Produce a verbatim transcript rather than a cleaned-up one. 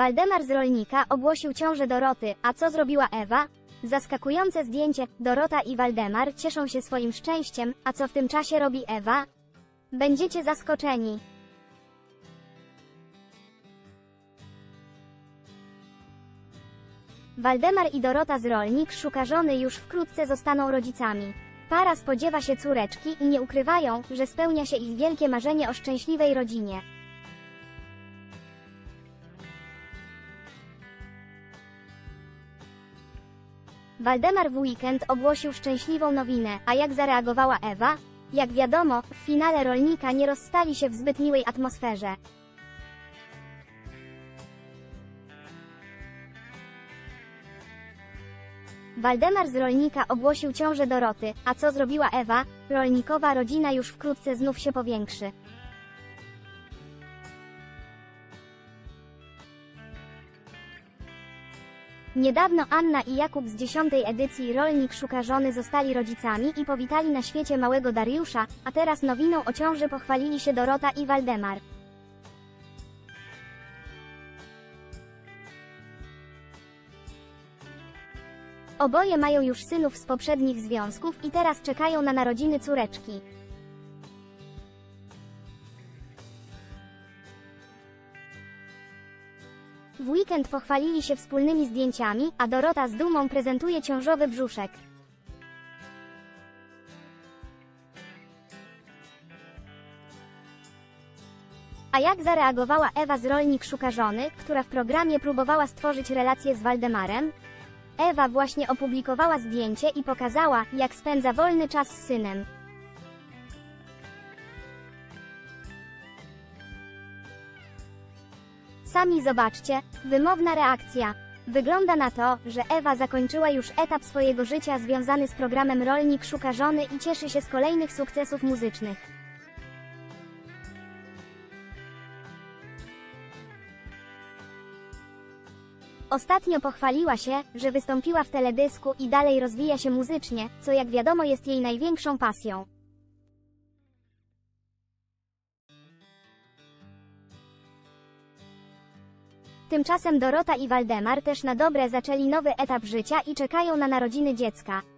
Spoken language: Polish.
Waldemar z rolnika ogłosił ciążę Doroty, a co zrobiła Ewa? Zaskakujące zdjęcie, Dorota i Waldemar cieszą się swoim szczęściem, a co w tym czasie robi Ewa? Będziecie zaskoczeni. Waldemar i Dorota z rolnik szuka żony już wkrótce zostaną rodzicami. Para spodziewa się córeczki i nie ukrywają, że spełnia się ich wielkie marzenie o szczęśliwej rodzinie. Waldemar w weekend ogłosił szczęśliwą nowinę, a jak zareagowała Ewa? Jak wiadomo, w finale rolnika nie rozstali się w zbyt miłej atmosferze. Waldemar z rolnika ogłosił ciążę Doroty, a co zrobiła Ewa? Rolnikowa rodzina już wkrótce znów się powiększy. Niedawno Anna i Jakub z dziesiątej edycji Rolnik szuka żony zostali rodzicami i powitali na świecie małego Dariusza, a teraz nowiną o ciąży pochwalili się Dorota i Waldemar. Oboje mają już synów z poprzednich związków i teraz czekają na narodziny córeczki. W weekend pochwalili się wspólnymi zdjęciami, a Dorota z dumą prezentuje ciążowy brzuszek. A jak zareagowała Ewa z Rolnik szuka żony, która w programie próbowała stworzyć relację z Waldemarem? Ewa właśnie opublikowała zdjęcie i pokazała, jak spędza wolny czas z synem. Sami zobaczcie, wymowna reakcja. Wygląda na to, że Ewa zakończyła już etap swojego życia związany z programem Rolnik szuka żony i cieszy się z kolejnych sukcesów muzycznych. Ostatnio pochwaliła się, że wystąpiła w teledysku i dalej rozwija się muzycznie, co jak wiadomo jest jej największą pasją. Tymczasem Dorota i Waldemar też na dobre zaczęli nowy etap życia i czekają na narodziny dziecka.